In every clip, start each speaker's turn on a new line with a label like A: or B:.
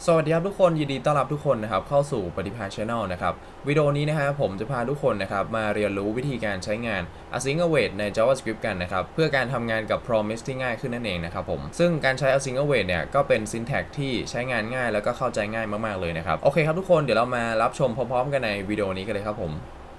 A: สวัสดีครับทุกคนยินดีต้อนรับทุกคนนะครับเข้าสู่ปฏิภาณ Channel นะครับวิดีโอนี้นะฮะผมจะพาทุกคนนะครับมาเรียนรู้วิธีการใช้งาน async await ใน JavaScript กันนะครับเพื่อการทำงานกับ promise ที่ง่ายขึ้นนั่นเองนะครับผมซึ่งการใช้ async await เนี่ยก็เป็น syntax ที่ใช้งานง่ายแล้วก็เข้าใจง่ายมากๆเลยนะครับโอเคครับทุกคนเดี๋ยวเรามารับชมพร้อมๆกันในวิดีโอนี้กันเลยครับผม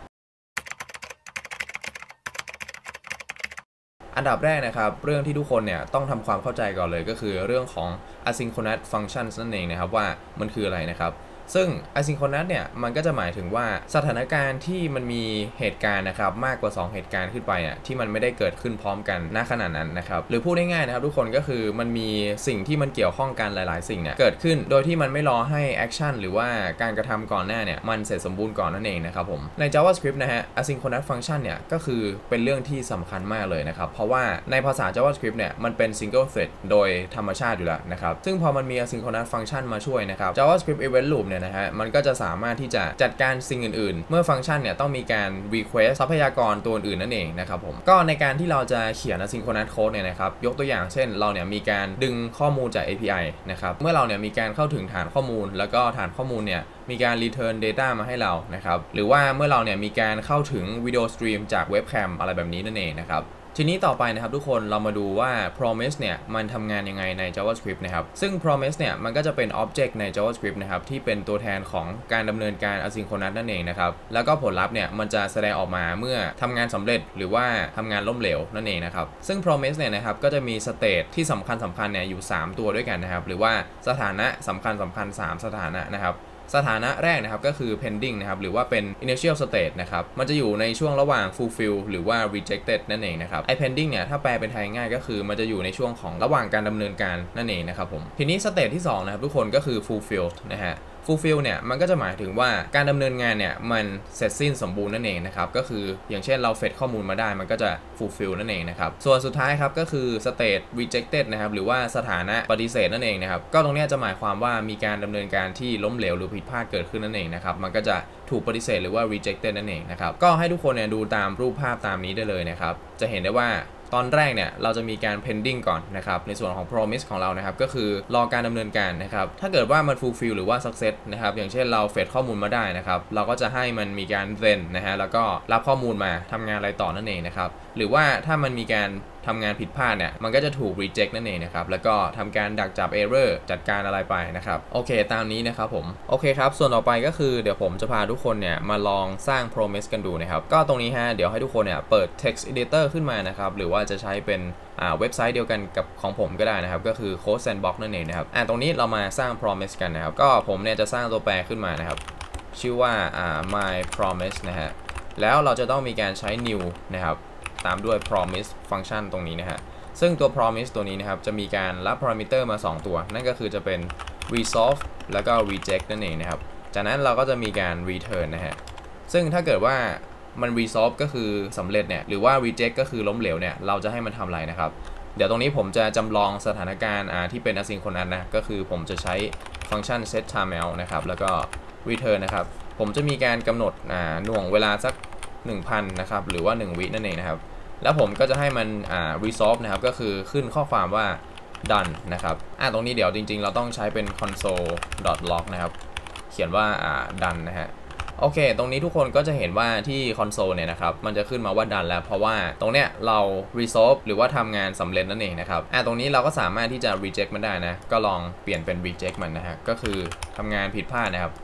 A: อันดับแรกนะครับเรื่องที่ทุกคนเนี่ยต้องทำความเข้าใจก่อนเลยก็คือเรื่องของ asynchronous functions นั่นเองนะครับว่ามันคืออะไรนะครับซึ่ง asynchronous เนี่ยมันก็จะหมายถึงว่าสถานการณ์ที่มันมีเหตุการณ์นะครับมากกว่า2เหตุการณ์ขึ้นไปอ่ะที่มันไม่ได้เกิดขึ้นพร้อมกันณขณะนั้นนะครับหรือพูดง่ายๆนะครับทุกคนก็คือมันมีสิ่งที่มันเกี่ยวข้องกันหลายๆสิ่งเนี่ยเกิดขึ้นโดยที่มันไม่รอให้ action หรือว่าการกระทำก่อนหน้าเนี่ยมันเสร็จสมบูรณ์ก่อนนั่นเองนะครับผมใน JavaScript นะฮะ asynchronous function เนี่ยก็คือเป็นเรื่องที่สำคัญมากเลยนะครับเพราะว่าในภาษา JavaScript เนี่ยมันเป็น single thread โดยธรรมชาติอยู่แล้วนะครับซึ่งพอมันมี asynchronous function มาช่วยนะครับ JavaScript event loop เนี่ยนะฮะมันก็จะสามารถที่จะจัดการสิ่งอื่นๆเมื่อฟังก์ชันเนี่ยต้องมีการ request ทรัพยากรตัวอื่นนั่นเองนะครับผมก็ในการที่เราจะเขียน asynchronous code เนี่ยนะครับยกตัวอย่างเช่นเราเนี่ยมีการดึงข้อมูลจาก API นะครับเมื่อเราเนี่ยมีการเข้าถึงฐานข้อมูลแล้วก็ฐานข้อมูลเนี่ยมีการ return data มาให้เรานะครับหรือว่าเมื่อเราเนี่ยมีการเข้าถึงวิดีโอสตรีมจากเว็บแคมอะไรแบบนี้นั่นเองนะครับทีนี้ต่อไปนะครับทุกคนเรามาดูว่า promise เนี่ยมันทำงานยังไงใน JavaScript นะครับซึ่ง promise เนี่ยมันก็จะเป็น object ใน JavaScript นะครับที่เป็นตัวแทนของการดำเนินการ asynchronous นั่นเองนะครับแล้วก็ผลลัพธ์เนี่ยมันจะแสดงออกมาเมื่อทำงานสำเร็จหรือว่าทำงานล้มเหลวนั่นเองนะครับซึ่ง promise เนี่ยนะครับก็จะมี state ที่สำคัญเนี่ยอยู่3ตัวด้วยกันนะครับหรือว่าสถานะสำคัญ3สถานะนะครับสถานะแรกนะครับก็คือ pending นะครับหรือว่าเป็น initial state นะครับมันจะอยู่ในช่วงระหว่าง fulfill หรือว่า rejected นั่นเองนะครับไอ้ pending เนี่ยถ้าแปลเป็นไทยง่ายก็คือมันจะอยู่ในช่วงของระหว่างการดำเนินการนั่นเองนะครับผมทีนี้ state ที่2นะครับทุกคนก็คือ fulfilled นะฮะfulfill เนี่ยมันก็จะหมายถึงว่าการดำเนินงานเนี่ยมันเสร็จสิ้นสมบูรณ์นั่นเองนะครับก็คืออย่างเช่นเราเฟซข้อมูลมาได้มันก็จะ fulfill นั่นเองนะครับส่วนสุดท้ายครับก็คือ state rejected นะครับหรือว่าสถานะปฏิเสธนั่นเองนะครับก็ตรงนี้จะหมายความว่ามีการดำเนินการที่ล้มเหลวหรือผิดพลาดเกิดขึ้นนั่นเองนะครับมันก็จะถูกปฏิเสธหรือว่า rejected นั่นเองนะครับก็ให้ทุกคนเนี่ยดูตามรูปภาพตามนี้ได้เลยนะครับจะเห็นได้ว่าตอนแรกเนี่ยเราจะมีการ pending ก่อนนะครับในส่วนของ promise ของเรานะครับก็คือรอการดำเนินการนะครับถ้าเกิดว่ามัน fulfill หรือว่า success นะครับอย่างเช่นเราเฟซข้อมูลมาได้นะครับเราก็จะให้มันมีการ then นะฮะแล้วก็รับข้อมูลมาทำงานอะไรต่อนั่นเองนะครับหรือว่าถ้ามันมีการทำงานผิดพลาดเนี่ยมันก็จะถูก reject นั่นเองนะครับแล้วก็ทำการดักจับ error จัดการอะไรไปนะครับโอเคตามนี้นะครับผมโอเคครับส่วนต่อไปก็คือเดี๋ยวผมจะพาทุกคนเนี่ยมาลองสร้าง promise กันดูนะครับก็ตรงนี้ฮะเดี๋ยวให้ทุกคนเนี่ยเปิด text editor ขึ้นมานะครับหรือว่าจะใช้เป็นเว็บไซต์เดียวกันกับของผมก็ได้นะครับก็คือ Code Sandbox นั่นเองนะครับตรงนี้เรามาสร้าง promise กันนะครับก็ผมเนี่ยจะสร้างตัวแปรขึ้นมานะครับชื่อว่าmy promise นะฮะแล้วเราจะต้องมีการใช้ new นะครับตามด้วย promise function ตรงนี้นะฮะซึ่งตัว promise ตัวนี้นะครับจะมีการรับ parameter มา2ตัวนั่นก็คือจะเป็น resolve แล้วก็ reject นั่นเองนะครับจากนั้นเราก็จะมีการ return นะฮะซึ่งถ้าเกิดว่ามัน resolve ก็คือสำเร็จเนี่ยหรือว่า reject ก็คือล้มเหลวเนี่ยเราจะให้มันทำอะไรนะครับเดี๋ยวตรงนี้ผมจะจำลองสถานการณ์ที่เป็น asynchronous นะก็คือผมจะใช้ฟังก์ชัน set timeout นะครับแล้วก็ return นะครับผมจะมีการกำหนดหน่วงเวลาสัก 1,000 นะครับหรือว่า1 วินั่นเองนะครับแล้วผมก็จะให้มันresolve นะครับก็คือขึ้นข้อความว่า done นะครับตรงนี้เดี๋ยวจริงๆเราต้องใช้เป็น console.log นะครับเขียนว่าdone นะฮะโอเคตรงนี้ทุกคนก็จะเห็นว่าที่คอนโซลเนี่ยนะครับมันจะขึ้นมาว่าดันแล้วเพราะว่าตรงเนี้ยเรา resolve หรือว่าทำงานสำเร็จนั่นเองนะครับตรงนี้เราก็สามารถที่จะ reject มันได้นะก็ลองเปลี่ยนเป็น reject มันนะฮะก็คือทำงานผิดพลาดนะครับ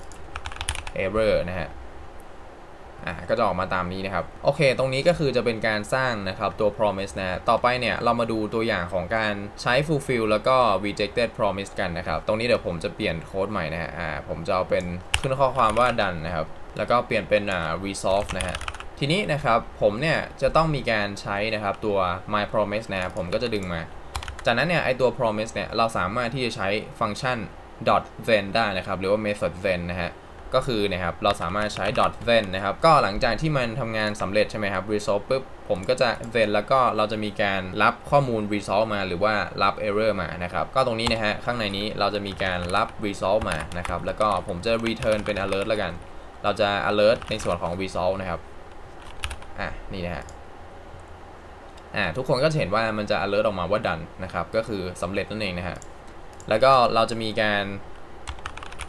A: error นะฮะก็จะออกมาตามนี้นะครับโอเคตรงนี้ก็คือจะเป็นการสร้างนะครับตัว promise นะต่อไปเนี่ยเรามาดูตัวอย่างของการใช้ fulfill แล้วก็ rejected promise กันนะครับตรงนี้เดี๋ยวผมจะเปลี่ยนโค้ดใหม่นะฮะผมจะเอาเป็นขึ้นข้อความว่า done นะครับแล้วก็เปลี่ยนเป็นresolve นะฮะทีนี้นะครับผมเนี่ยจะต้องมีการใช้นะครับตัว my promise นะผมก็จะดึงมาจากนั้นเนี่ยไอตัว promise เนี่ยเราสามารถที่จะใช้ฟังก์ชัน then ได้นะครับหรือว่า method then นะฮะก็คือนะครับเราสามารถใช้ then นะครับก็หลังจากที่มันทำงานสำเร็จใช่ไหมครับ resolve ปุ๊บผมก็จะ then แล้วก็เราจะมีการรับข้อมูล resolve มาหรือว่ารับ error มานะครับก็ตรงนี้นะฮะข้างในนี้เราจะมีการรับ resolve มานะครับแล้วก็ผมจะ return เป็น alert แล้วกันเราจะ alert ในส่วนของ resolve นะครับนี่นะฮะทุกคนก็จะเห็นว่ามันจะ alert ออกมาว่า done นะครับก็คือสำเร็จนั่นเองนะฮะแล้วก็เราจะมีการ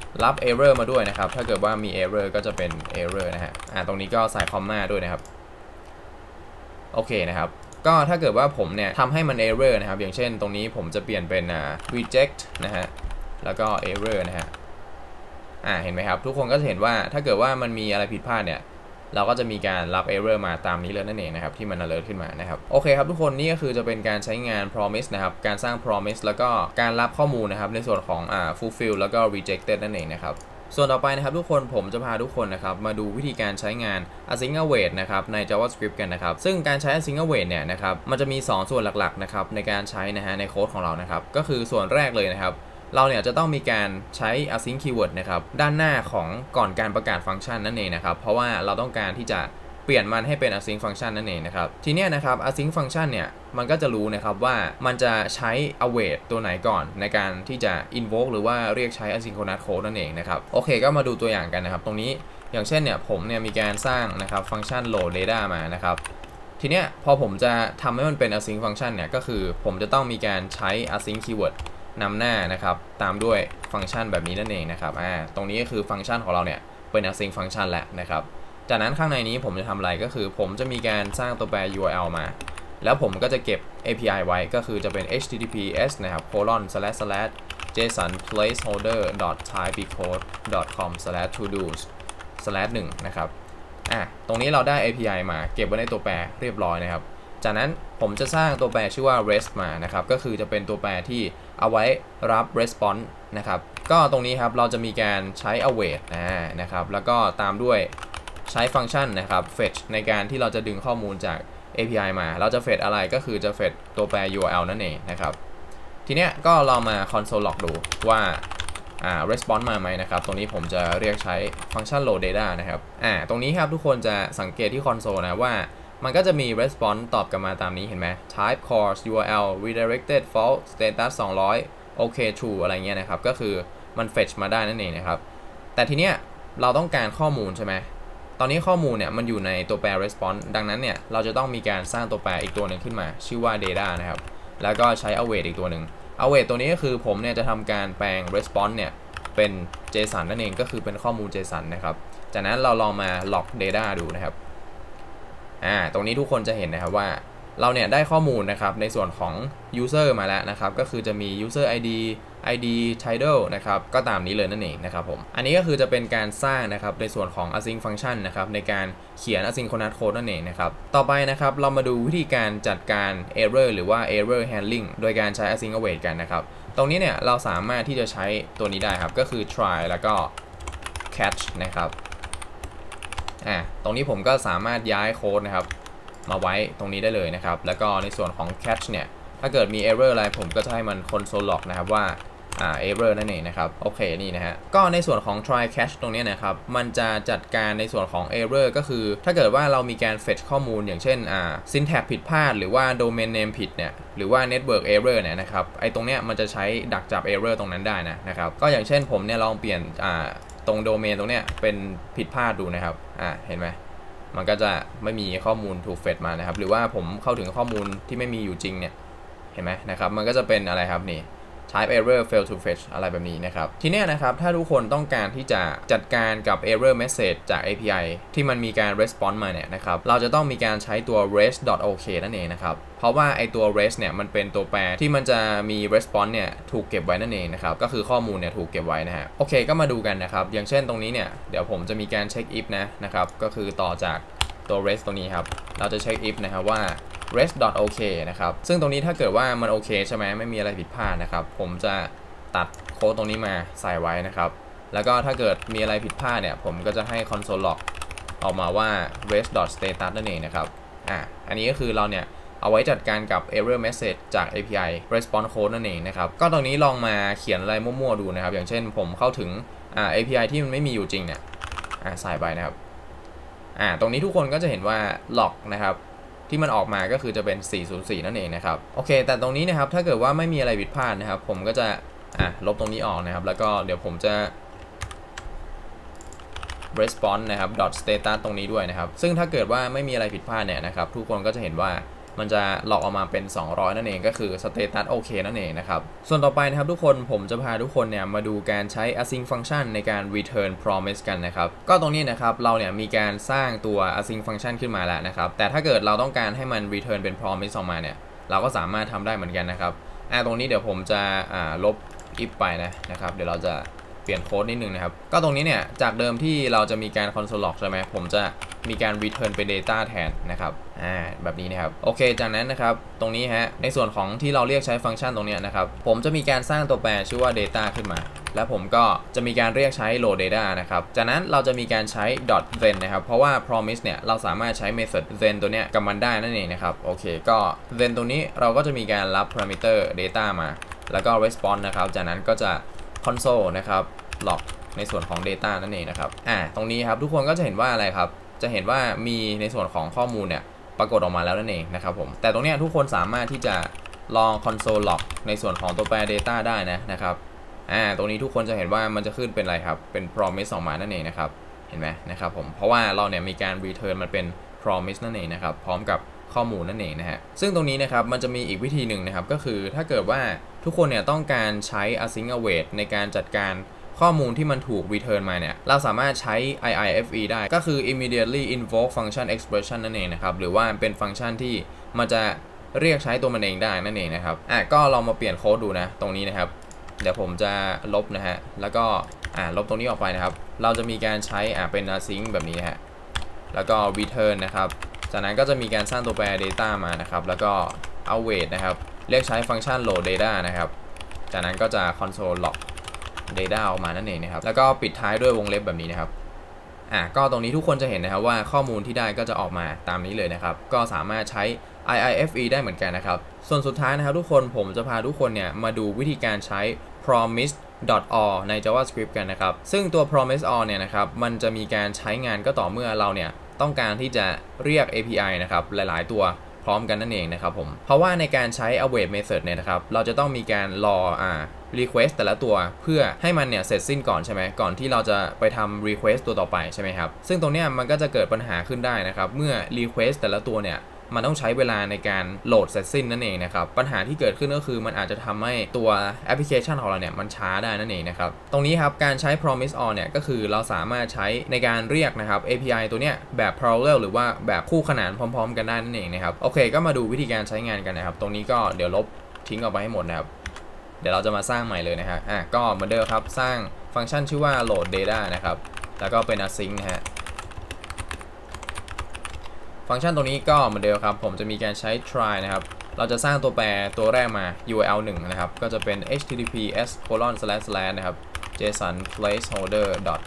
A: รับ error มาด้วยนะครับถ้าเกิดว่ามี error ก็จะเป็น error นะฮะตรงนี้ก็ใส่คอมมาด้วยนะครับโอเคนะครับก็ถ้าเกิดว่าผมเนี่ยทำให้มัน error นะครับอย่างเช่นตรงนี้ผมจะเปลี่ยนเป็น reject นะฮะแล้วก็ error นะฮะเห็นไหมครับทุกคนก็จะเห็นว่าถ้าเกิดว่ามันมีอะไรผิดพลาดเนี่ยเราก็จะมีการรับ error มาตามนี้เลยนั่นเองนะครับที่มัน alert ขึ้นมานะครับโอเคครับทุกคนนี่ก็คือจะเป็นการใช้งาน promise นะครับการสร้าง promise แล้วก็การรับข้อมูลนะครับในส่วนของfulfill แล้วก็ rejected นั่นเองนะครับส่วนต่อไปนะครับทุกคนผมจะพาทุกคนนะครับมาดูวิธีการใช้งาน async await นะครับใน JavaScript กันนะครับซึ่งการใช้ async await เนี่ยนะครับมันจะมี2ส่วนหลักๆนะครับในการใช้นะฮะในโค้ดของเรานะครับก็คือส่วนแรกเลยนะครับเราเนี่ยจะต้องมีการใช้ async keyword นะครับด้านหน้าของก่อนการประกาศฟังก์ชันนั่นเองนะครับเพราะว่าเราต้องการที่จะเปลี่ยนมันให้เป็น async function นั่นเองนะครับทีนี้นะครับ async function เนี่ยมันก็จะรู้นะครับว่ามันจะใช้ await ตัวไหนก่อนในการที่จะ invoke หรือว่าเรียกใช้ asynchronous code นั่นเองนะครับโอเคก็มาดูตัวอย่างกันนะครับตรงนี้อย่างเช่นเนี่ยผมเนี่ยมีการสร้างนะครับฟังก์ชัน load data มานะครับทีเนี้ยพอผมจะทำให้มันเป็น async function เนี่ยก็คือผมจะต้องมีการใช้ async keyword นำหน้านะครับตามด้วยฟังก์ชันแบบนี้นั่นเองนะครับตรงนี้ก็คือฟังก์ชันของเราเนี่ยเป็น async function แล้วนะครับจากนั้นข้างในนี้ผมจะทำอะไรก็คือผมจะมีการสร้างตัวแปร URL มาแล้วผมก็จะเก็บ API ไว้ก็คือจะเป็น https นะครับ ://json placeholder typecode com /todos /1นะครับตรงนี้เราได้ API มาเก็บไว้ในตัวแปรเรียบร้อยนะครับจากนั้นผมจะสร้างตัวแปรชื่อว่า rest มานะครับก็คือจะเป็นตัวแปรที่เอาไว้รับ response นะครับก็ตรงนี้ครับเราจะมีการใช้ await นะครับแล้วก็ตามด้วยใช้ฟังก์ชันนะครับ fetch ในการที่เราจะดึงข้อมูลจาก API มาเราจะ fetch อะไรก็คือจะ fetch ตัวแปร URL นั่นเองนะครับทีเนี้ยก็เรามา console log ดูว่าresponse มาไหมนะครับตรงนี้ผมจะเรียกใช้ฟังก์ชัน load data นะครับตรงนี้ครับทุกคนจะสังเกตที่ console นะว่ามันก็จะมี response ตอบกลับมาตามนี้เห็นไหม type course URL redirected false status 200 OK true อะไรเงี้ยนะครับก็คือมัน fetch มาได้นั่นเองนะครับแต่ทีเนี้ยเราต้องการข้อมูลใช่ไหมตอนนี้ข้อมูลเนี่ยมันอยู่ในตัวแปร response ดังนั้นเนี่ยเราจะต้องมีการสร้างตัวแปรอีกตัวหนึ่งขึ้นมาชื่อว่า data นะครับแล้วก็ใช้ await อีกตัวหนึ่ง await ตัวนี้ก็คือผมเนี่ยจะทำการแปลง response เนี่ยเป็น JSON นั่นเองก็คือเป็นข้อมูล JSON นะครับจากนั้นเราลองมา log data ดูนะครับตรงนี้ทุกคนจะเห็นนะครับว่าเราเนี่ยได้ข้อมูลนะครับในส่วนของ user มาแล้วนะครับก็คือจะมี user ID title นะครับก็ตามนี้เลยนั่นเองนะครับผมอันนี้ก็คือจะเป็นการสร้างนะครับในส่วนของ async function นะครับในการเขียน asynchronous code นั่นเองนะครับต่อไปนะครับเรามาดูวิธีการจัดการ error หรือว่า error handling โดยการใช้ async await กันนะครับตรงนี้เนี่ยเราสามารถที่จะใช้ตัวนี้ได้ครับก็คือ try แล้วก็ catch นะครับตรงนี้ผมก็สามารถย้ายโค้ดนะครับมาไว้ตรงนี้ได้เลยนะครับแล้วก็ในส่วนของ catch เนี่ยถ้าเกิดมี error อะไรผมก็จะให้มัน console log นะครับว่าerror นั่นเองนะครับโอเคนี่นะฮะก็ในส่วนของ try catch ตรงนี้นะครับมันจะจัดการในส่วนของ error ก็คือถ้าเกิดว่าเรามีการ fetch ข้อมูลอย่างเช่นsyntax ผิดพลาดหรือว่า domain name ผิดเนี่ยหรือว่า network error เนี่ยนะครับไอ้ตรงเนี้ยมันจะใช้ดักจับ error ตรงนั้นได้นะครับก็อย่างเช่นผมเนี่ยลองเปลี่ยนตรงโดเมนตรงเนี้ยเป็นผิดพลาดดูนะครับเห็นไหมมันก็จะไม่มีข้อมูลถูกเฟดมานะครับหรือว่าผมเข้าถึงข้อมูลที่ไม่มีอยู่จริงเนี่ยเห็นไหมนะครับมันก็จะเป็นอะไรครับนี่ type error fail to fetch อะไรแบบนี้นะครับทีเนี้ยนะครับถ้าทุกคนต้องการที่จะจัดการกับ error message จาก API ที่มันมีการ response มาเนี่ยนะครับเราจะต้องมีการใช้ตัว rest.ok นั่นเองนะครับเพราะว่าไอตัว rest เนี่ยมันเป็นตัวแปรที่มันจะมี response เนี่ยถูกเก็บไว้นั่นเองนะครับก็คือข้อมูลเนี่ยถูกเก็บไว้นะฮะโอเคก็มาดูกันนะครับอย่างเช่นตรงนี้เนี่ยเดี๋ยวผมจะมีการเช็ค if นะครับก็คือต่อจากตัว rest ตรงนี้ครับเราจะเช็ค if นะครับว่า rest.ok นะครับซึ่งตรงนี้ถ้าเกิดว่ามันโอเคใช่ไหมไม่มีอะไรผิดพลาดนะครับผมจะตัดโค้ดตรงนี้มาใส่ไว้นะครับแล้วก็ถ้าเกิดมีอะไรผิดพลาดเนี่ยผมก็จะให้ console log ออกมาว่า rest.status นั่นเองนะครับอันนี้ก็คือเราเนี่ยเอาไว้จัดการกับ error message จาก API response code นั่นเองนะครับก็ตรงนี้ลองมาเขียนอะไรมั่วๆดูนะครับอย่างเช่นผมเข้าถึงAPI ที่มันไม่มีอยู่จริงเนี่ยใส่ไปนะครับตรงนี้ทุกคนก็จะเห็นว่า log นะครับที่มันออกมาก็คือจะเป็น404นั่นเองนะครับโอเคแต่ตรงนี้นะครับถ้าเกิดว่าไม่มีอะไรผิดพลาดนะครับผมก็จะลบตรงนี้ออกนะครับแล้วก็เดี๋ยวผมจะ response นะครับ .status ตรงนี้ด้วยนะครับซึ่งถ้าเกิดว่าไม่มีอะไรผิดพลาดเนี่ยนะครับทุกคนก็จะเห็นว่ามันจะหลอกออกมาเป็น200นั่นเองก็คือ status โอเคนั่นเองนะครับส่วนต่อไปนะครับทุกคนผมจะพาทุกคนเนี่ยมาดูการใช้ async function ในการ return promise กันนะครับก็ตรงนี้นะครับเราเนี่ยมีการสร้างตัว async function ขึ้นมาแล้วนะครับแต่ถ้าเกิดเราต้องการให้มัน return เป็น promise ออกมาเนี่ยเราก็สามารถทำได้เหมือนกันนะครับตรงนี้เดี๋ยวผมจะลบ if ไปนะครับเดี๋ยวเราจะเปลี่ยนโค้ดนิดนึงนะครับก็ตรงนี้เนี่ยจากเดิมที่เราจะมีการ console log ใช่ไหมผมจะมีการ return เป็น data แทนนะครับแบบนี้นะครับโอเคจากนั้นนะครับตรงนี้ฮะในส่วนของที่เราเรียกใช้ฟังก์ชันตรงนี้นะครับผมจะมีการสร้างตัวแปรชื่อว่า data ขึ้นมาแล้วผมก็จะมีการเรียกใช้ load data นะครับจากนั้นเราจะมีการใช้ .then นะครับเพราะว่า promise เนี่ยเราสามารถใช้ method then ตัวเนี้ยกับมันได้นั่นเองนะครับโอเคก็ then ตัวนี้เราก็จะมีการรับ parameter data มาแล้วก็ response นะครับจากนั้นก็จะ console นะครับ log ในส่วนของ data นั่นเองนะครับตรงนี้ครับทุกคนก็จะเห็นว่าอะไรครับจะเห็นว่ามีในส่วนของข้อมูลเนี่ยปรากฏออกมาแล้วนั่นเองนะครับผมแต่ตรงนี้ทุกคนสามารถที่จะลอง console log ในส่วนของตัวแปร data ได้นะครับตรงนี้ทุกคนจะเห็นว่ามันจะขึ้นเป็นอะไรครับเป็น promise ออกมานั่นเองนะครับเห็นไหมนะครับผมเพราะว่าเราเนี่ยมีการ return มันเป็น promise นั่นเองนะครับพร้อมกับข้อมูลนั่นเองนะฮะซึ่งตรงนี้นะครับมันจะมีอีกวิธีหนึ่งนะครับก็คือถ้าเกิดว่าทุกคนเนี่ยต้องการใช้ async await ในการจัดการข้อมูลที่มันถูก return มาเนี่ยเราสามารถใช้ IIFE ได้ก็คือ immediately invoke function expression นั่นเองนะครับหรือว่าเป็นฟังก์ชันที่มันจะเรียกใช้ตัวมันเองได้นั่นเองนะครับก็ลองมาเปลี่ยนโค้ดดูนะตรงนี้นะครับเดี๋ยวผมจะลบนะฮะแล้วก็ลบตรงนี้ออกไปนะครับเราจะมีการใช้เป็น async แบบนี้นะฮะแล้วก็ return นะครับจากนั้นก็จะมีการสร้างตัวแปร data มานะครับแล้วก็ await นะครับเรียกใช้ฟังก์ชัน load data นะครับจากนั้นก็จะ console log data ออกมานั่นเองนะครับแล้วก็ปิดท้ายด้วยวงเล็บแบบนี้นะครับก็ตรงนี้ทุกคนจะเห็นนะครับว่าข้อมูลที่ได้ก็จะออกมาตามนี้เลยนะครับก็สามารถใช้ IIFE ได้เหมือนกันนะครับส่วนสุดท้ายนะครับทุกคนผมจะพาทุกคนเนี่ยมาดูวิธีการใช้ promise.or ใน JavaScript กันนะครับซึ่งตัว promise.or เนี่ยนะครับมันจะมีการใช้งานก็ต่อเมื่อเราเนี่ยต้องการที่จะเรียก API นะครับหลายๆตัวพร้อมกันนั่นเองนะครับผมเพราะว่าในการใช้ await method เนี่ยนะครับเราจะต้องมีการรอrequest แต่ละตัวเพื่อให้มันเนี่ยเสร็จสิ้นก่อนใช่ไหมก่อนที่เราจะไปทำ request ตัวต่อไปใช่ไหมครับซึ่งตรงเนี้ยมันก็จะเกิดปัญหาขึ้นได้นะครับเมื่อ request แต่ละตัวเนี่ยมันต้องใช้เวลาในการโหลดเสร็จสิ้นนั่นเองนะครับปัญหาที่เกิดขึ้นก็คือมันอาจจะทำให้ตัวแอปพลิเคชันของเราเนี่ยมันช้าได้นั่นเองนะครับตรงนี้ครับการใช้ promise on เนี่ยก็คือเราสามารถใช้ในการเรียกนะครับ API ตัวเนี้ยแบบ parallel หรือว่าแบบคู่ขนานพร้อมๆกันได้นั่นเองนะครับโอเคก็มาดูวิธีการใช้งานกันนะครับตรงนี้ก็เดี๋ยวลบทิ้งออกไปให้หมดนะครับเดี๋ยวเราจะมาสร้างใหม่เลยนะฮะก็เหมือนเดิมครับสร้างฟังก์ชันชื่อว่า load data นะครับแล้วก็เป็น async นะฮะฟังก์ชันตัวนี้ก็เหมือนเดิมครับผมจะมีการใช้ try นะครับเราจะสร้างตัวแปรตัวแรกมา URL 1นะครับก็จะเป็น https:// นะครับ json placeholder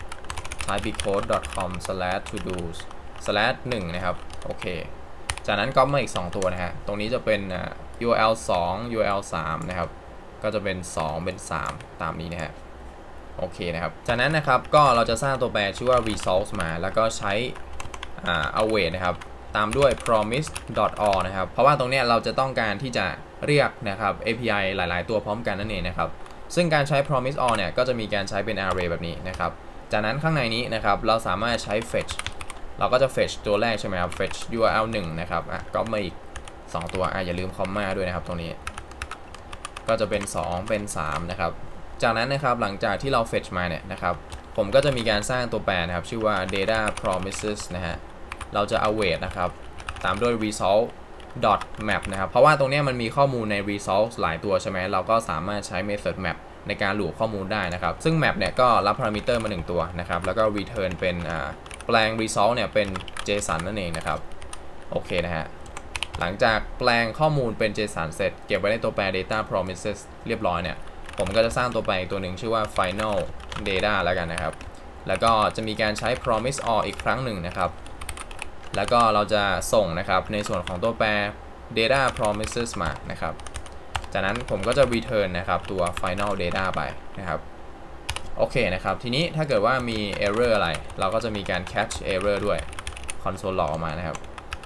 A: typecode.com/todos/1 นะครับโอเคจากนั้นก็มาอีก2ตัวนะฮะตรงนี้จะเป็นURL 2 URL 3นะครับก็จะเป็น2เป็น3ตามนี้นะฮะโอเคนะครับจากนั้นนะครับก็เราจะสร้างตัวแปรชื่อว่า result มาแล้วก็ใช้await นะครับตามด้วย promise.or นะครับเพราะว่าตรงนี้เราจะต้องการที่จะเรียกนะครับ API หลายๆตัวพร้อมกันนั่นเองนะครับซึ่งการใช้ promise.or เนี่ยก็จะมีการใช้เป็น array แบบนี้นะครับจากนั้นข้างในนี้นะครับเราสามารถใช้ fetch เราก็จะ fetch ตัวแรกใช่ไหมครับ fetch URL 1นะครับก็มาอีก2ตัวอย่าลืมคอมมาด้วยนะครับตรงนี้ก็จะเป็น2เป็น3นะครับจากนั้นนะครับหลังจากที่เรา fetch มาเนี่ยนะครับผมก็จะมีการสร้างตัวแปรนะครับชื่อว่า data promises นะฮะเราจะ await นะครับตามด้วย result map นะครับเพราะว่าตรงนี้มันมีข้อมูลใน result หลายตัวใช่ไหมเราก็สามารถใช้ method map ในการหลูข้อมูลได้นะครับซึ่ง map เนี่ยก็รับ parameter มา1ตัวนะครับแล้วก็ return เป็นแปลง result เนี่ยเป็น json นั่นเองนะครับโอเคนะฮะหลังจากแปลงข้อมูลเป็น json เสร็จเก็บไว้ในตัวแปร data promises เรียบร้อยเนี่ยผมก็จะสร้างตัวแปรอีกตัวหนึ่งชื่อว่า final data แล้วกันนะครับแล้วก็จะมีการใช้ promise or อีกครั้งหนึ่งนะครับแล้วก็เราจะส่งนะครับในส่วนของตัวแปร data promises มานะครับจากนั้นผมก็จะ return นะครับตัว final data ไปนะครับโอเคนะครับทีนี้ถ้าเกิดว่ามี error อะไรเราก็จะมีการ catch error ด้วย console log ออกมานะครับ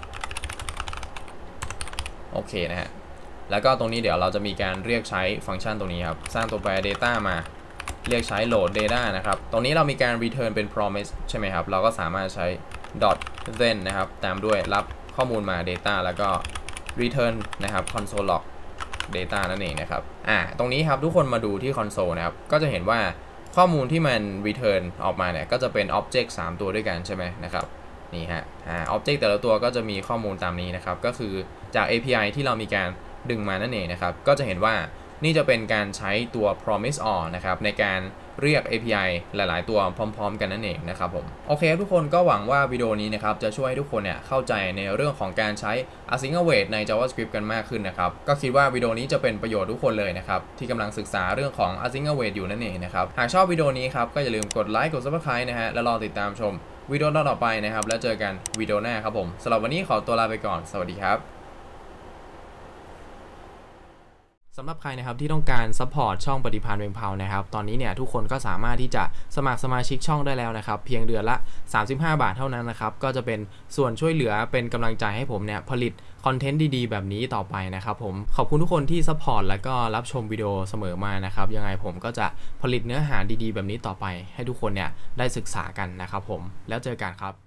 A: โอเคนะฮะแล้วก็ตรงนี้เดี๋ยวเราจะมีการเรียกใช้ฟังก์ชันตรงนี้ครับสร้างตัวแปร data มาเรียกใช้ load data นะครับตรงนี้เรามีการ return เป็น promise ใช่ไหมครับเราก็สามารถใช้ then นะครับตามด้วยรับข้อมูลมา data แล้วก็ return นะครับ console log data นั่นเองนะครับตรงนี้ครับทุกคนมาดูที่ console นะครับก็จะเห็นว่าข้อมูลที่มัน return ออกมาเนี่ยก็จะเป็น object 3 ตัวด้วยกันใช่ไหมนะครับนี่ฮะobject แต่ละตัวก็จะมีข้อมูลตามนี้นะครับก็คือจาก API ที่เรามีการดึงมานั่นเองนะครับก็จะเห็นว่านี่จะเป็นการใช้ตัว promise all นะครับในการเรียก API หลายๆตัวพร้อมๆกันนั่นเองนะครับผมโอเคทุกคนก็หวังว่าวิดีโอนี้นะครับจะช่วยให้ทุกคนเนี่ยเข้าใจในเรื่องของการใช้ async await ใน JavaScript กันมากขึ้นนะครับก็คิดว่าวิดีโอนี้จะเป็นประโยชน์ทุกคนเลยนะครับที่กำลังศึกษาเรื่องของ async await อยู่นั่นเองนะครับหากชอบวิดีโอนี้ครับก็อย่าลืมกดไลค์กด Subscribe นะฮะแล้วรอติดตามชมวิดีโอต่อไปนะครับแล้วเจอกันวิดีโอหน้าครับผมสำหรับวันนี้ขอตัวลาไปก่อนสวัสดีครับสำหรับใครนะครับที่ต้องการซัพพอร์ตช่องปฏิภาณเวงเผานะครับตอนนี้เนี่ยทุกคนก็สามารถที่จะสมัครสมาชิกช่องได้แล้วนะครับเพียงเดือนละ35 บาทเท่านั้นนะครับก็จะเป็นส่วนช่วยเหลือเป็นกำลังใจให้ผมเนี่ยผลิตคอนเทนต์ดีๆแบบนี้ต่อไปนะครับผมขอบคุณทุกคนที่ซัพพอร์ตและก็รับชมวิดีโอเสมอมานะครับยังไงผมก็จะผลิตเนื้อหาดีๆแบบนี้ต่อไปให้ทุกคนเนี่ยได้ศึกษากันนะครับผมแล้วเจอกันครับ